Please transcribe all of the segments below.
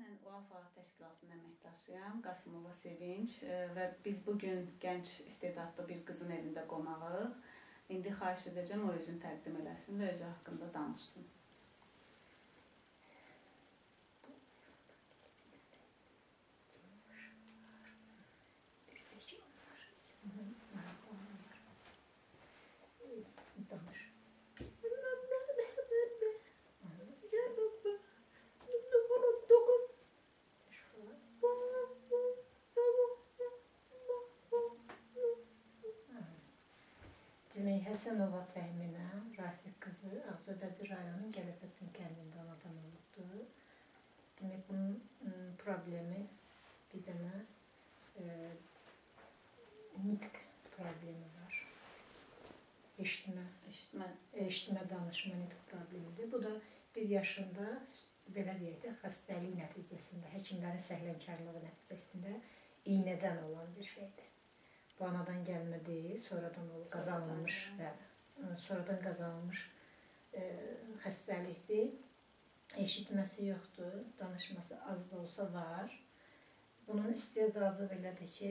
mən UAFA təşkilatının əməkdaşıyam, Hasanova və biz bugün gənc istedadlı bir qızın evində qonağıq. İndi xahiş edəcəm, o özünü təqdim eləsin və özü haqqında danışsın. Hasanova Tahmina Rafiq qızı Agjabadi rayonunun Gəlibəttin kəndində anadan olubdur. Demək, bunun problemi bir dənə nitq problemi var. Eşitmə, danışma nitq problemidir. Bu da 1 yaşında, belə deyək də, xəstəlik nəticəsində, həkimlərin səhlənkarlığı nəticəsində iynədən olan bir şeydir. Bu anadan gəlmə deyil, sonradan qazanılmış xəstəlikdir. Eşitməsi yoxdur, danışması az da olsa var. Bunun istedadı belədir ki,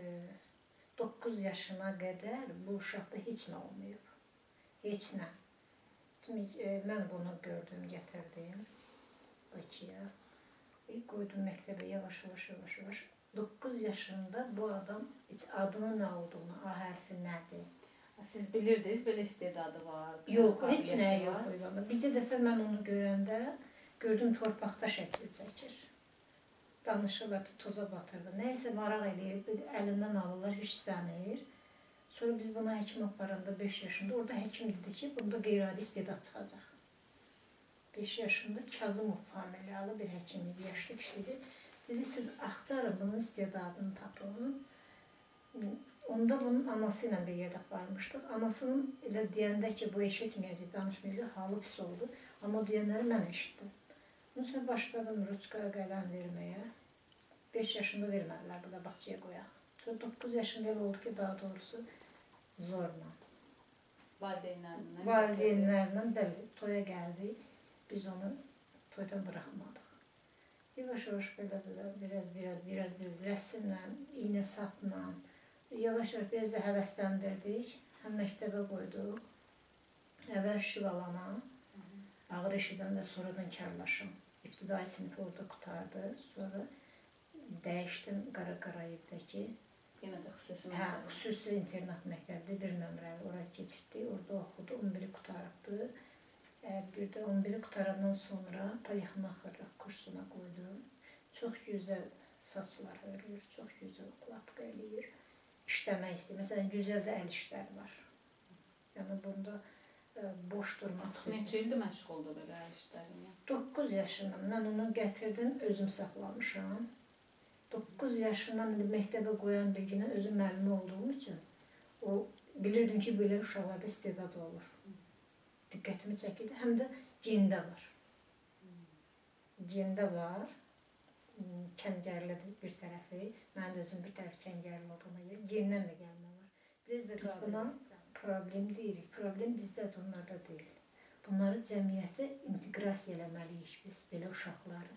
9 yaşına qədər bu uşaqda heç nə olmayıb. Heç nə. Mən bunu gördüm, gətirdim Bakıya. Qoydum məktəbə yavaş-yavaş. 9 yaşında bu adam heç adının nə olduğunu, A hərfi nədir? Siz bilirdiniz, belə istedadı var? Yox, heç nəyə yox. Bircə dəfə mən onu görəndə gördüm torpaqda şəkil çəkir. Danışırlar, toza batırdı. Nəyəsə maraq eləyir, əlindən alırlar, hirslənir. Sonra biz buna həkim aparanda 5 yaşında, orada həkim dedi ki, bunda qeyri-adi istedad çıxacaq. 5 yaşında Kazımov familiyalı bir həkim idi, yaşlı kişidir. Dedi, siz axtarın, bunun istedadını tapın. Onda bunun anası ilə bir yerdə varmışdıq. Anasının elə deyəndə ki, bu eşitməyəcək, danışmayacaq, halı pis oldu. Amma o deyənləri mən eşitdim. Bunun sonra başladım ruçkaya qələm verməyə. 5 yaşında vermədilər, burada bağçaya qoyaq. Sonra 9 yaşında elə oldu ki, daha doğrusu zorla. Valideynlərlə bəli, toya gəldi. Biz onu toydan buraxmadıq. Yavaş-yavaş belə, biraz rəssimlə, iynə sapla, yavaş-yavaş biraz da həvəsləndirdik. Həm məktəbə qoyduq, əvvəl şivalana, ağır eşidən və sonradan karlaşım. İbtidai sinifi orada qutardı, sonra dəyişdim Qarayevdəki. Yenə də xüsusi məktəb. Xüsusi internat məktəbdə 1 nömrəli, oraya keçirdik, orada oxudu, 11-i qutarıbdı. Bir də 11-i qutarandan sonra polixmaxırlıq kursuna qoydum. Çox gözəl saçlar örür, çox gözəl okladqa eləyir, işləmək istəyir. Məsələn, gözəl də əl işləri var. Yəni, bunda boş durmaq. Neçə ildir məşğuldur belə əl işlərinə? 9 yaşından. Mən onu gətirdim, özüm saxlamışam. 9 yaşından məktəbə qoyan bir günə özüm müəllimə olduğum üçün bilirdim ki, belə uşaqlarda istedad olur. Diqqətimi çəkirdi. Həm də gində var. Gində var. Kəngərlidir bir tərəfi. Mənim də özüm bir tərəf kəngərli olduğuna görə. Gendən də gəlmə var. Biz də biz buna problem deyirik. Problem bizdədir, onlarda deyil. Bunları cəmiyyətə inteqrasiya eləməliyik biz, belə uşaqları.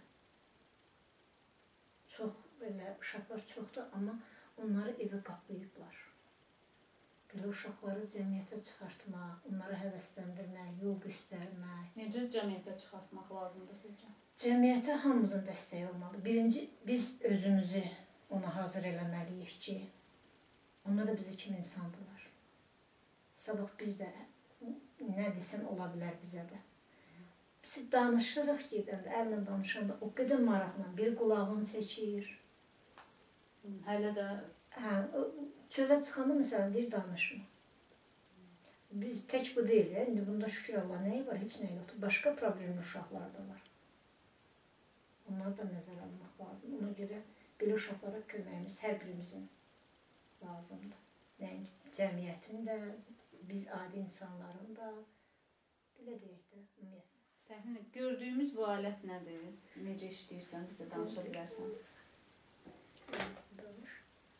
Çox belə uşaqlar çoxdur, amma onları evə qaplayıblar. Belə uşaqları cəmiyyətə çıxartmaq, onları həvəsləndirmək, yol göstərmək. Necə cəmiyyətə çıxartmaq lazımdır sizcə? Cəmiyyətə hamımızın dəstəyi olmalı. Birinci, biz özümüzü ona hazır eləməliyik ki, onlar da bizi kimi insandırlar. Sabah biz də nə desən ola bilər bizə də. Biz danışırıq gedəndə, əllə danışanda o qədər maraqla bir qulağını çəkir. Hələ də çölə çıxanda məsələn deyir danışma. Biz tək bu deyil, indi bunda şükür Allah nəyi var, heç nəyi yoxdur. Başqa problemli uşaqlar da var. Onları da nəzərə almaq lazım. Ona görə belə uşaqlara köməyimiz hər birimizin lazımdır. Yəni cəmiyyətin də, biz adi insanların da, belə deyək də, ümumiyyətlə. Təxminən, gördüyümüz bu alət nədir? Necə işləyirsən, bizə danışa bilərsən? Danış.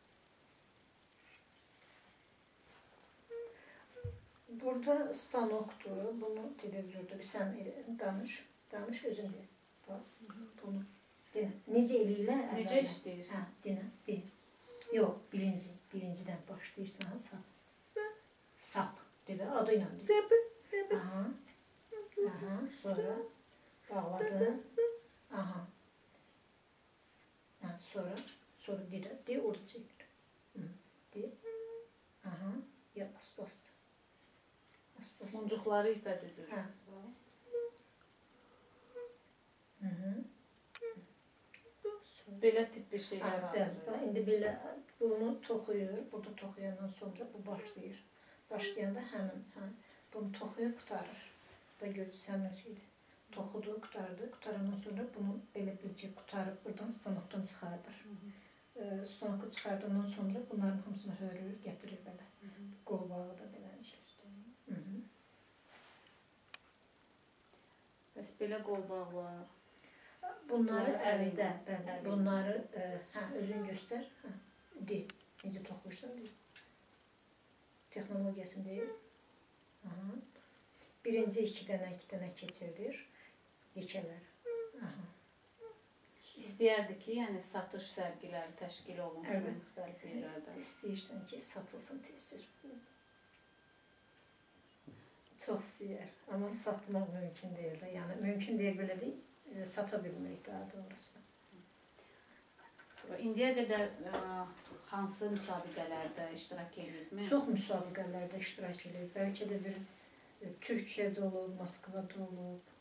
Burada stanokdur, bunu televizorda sən danış özün deyil. Bunu Necə eləyirlər? Necə işləyir? Hə, dinə. Yox, birincidən başlayırsan, sap. Dedi, adı ilə deyir. Aha, sonra bağladın. Aha. Sonra de, orada çəkir. De. Aha, ya astos. Muncuqları ipə düzür. Hə. Belə tip bir şeylər hazırlayır. İndi belə bunu toxuyur, burada toxuyandan sonra bu başlayır. Başlayanda həmin, bunu toxuyur, qutarır. Və görürsünüz həmin şeydir. Toxudu, qutardı, qutarandan sonra bunu belə bircə qutarıb, buradan stanokdan çıxardır. Stanoku çıxardandan sonra bunların hamısını hörür, gətirir belə. Qol bağı da belə şey. Bəs belə qol bağlar? Bunları əlində, bunları, özün göstər, deyil, necə toxuyursan deyil. Texnologiyasını deyil. Birinci iki dənə keçirdir, yekələr. İstəyərdi ki, yəni satış sərgiləri təşkil olunsun müxtəlif yerlərdə. İstəyirsən ki, satılsın tez-tez. Çox istəyər, amma satmaq mümkün deyil də. Yəni, mümkün deyil belə deyil. Sata bilmək daha doğrusu. İndiyə qədər hansı müsabiqələrdə iştirak edibmi? Çox müsabiqələrdə iştirak edib. Bəlkə də bir Türkiyədə olub, Moskvada olub.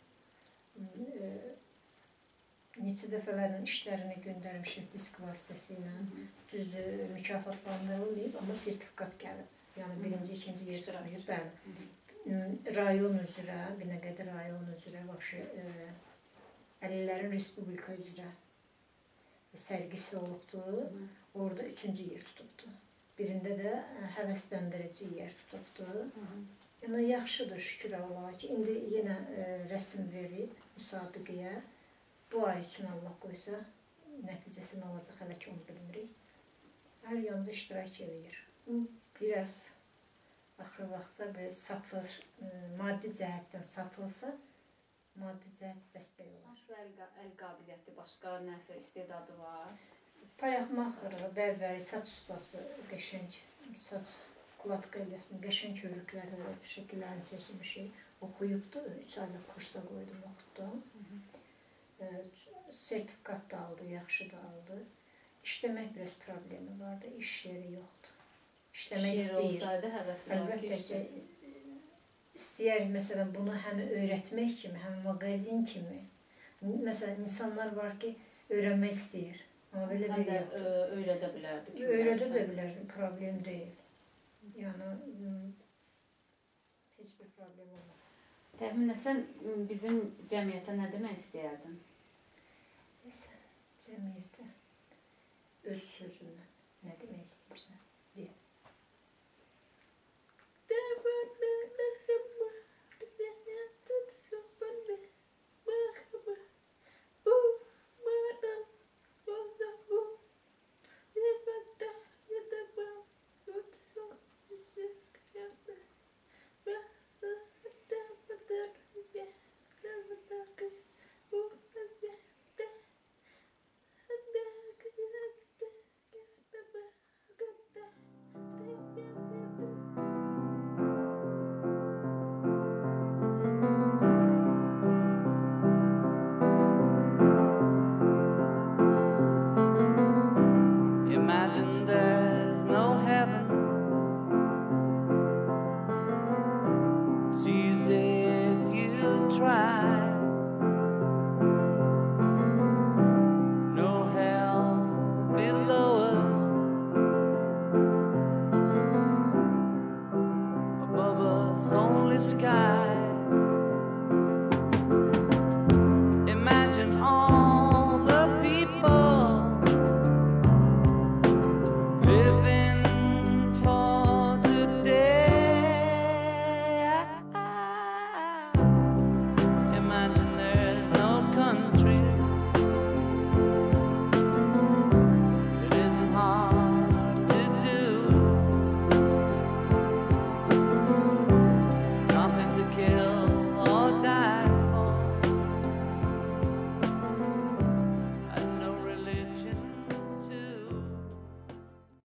Neçə dəfələrlə işlərini göndərmişim disk vasitəsilə. Düzdür, mükafatlanları olmayıb, amma sertifikat gəlib. Yəni birinci, ikinci iştirak edib. Bəli. Rayon üzrə, Binəqədi rayon üzrə, Əlillərin Respublika üzrə sərgisi olubdur. Orada 3-cü yer tutubdur. Birində də həvəsləndirici yer tutubdur. Yəni, yaxşıdır, şükür Allaha ki, indi yenə rəsm verib müsabiqəyə. Bu ay üçün Allah qoysa, nəticəsini alacaq, hələ ki onu bilmirik. Hər yanda iştirak edir. Biraz axır vaxtda satılır, maddi cəhətdən satılsa, maddi cəhət dəstək olar. Hansı əl qabiliyyəti, başqa nəsə istedadı var? Payaqmaxırı, bərbəri, saç ustası, qəşəng, saç qulatka eləsin, qəşəng hörüklər, şəkillərini çəkmişik. Oxuyubdur, 3 aylıq kursa qoydum, oxutdum. Sertifikat da aldı, yaxşı da aldı. İşləmək biraz problemi vardı, iş yeri yoxdur. İşləmək istəyir. Əlbəttə ki, istəyər, məsələn, bunu həm öyrətmək kimi, həm mağazin kimi. Məsələn, insanlar var ki, öyrənmək istəyir. Amma belə bir yoxdur. Öyrədə bilərdi. Öyrədə də bilərdi, problem deyil. Yəni, heç bir problem olmaz. Tehmine, sən bizim cəmiyyətə nə demək istəyərdin? Sən cəmiyyətə öz sözünlə nə demək istəyirsən? Deyil. Imagine there's no heaven. It's easy if you try. No hell below us, above us only sky.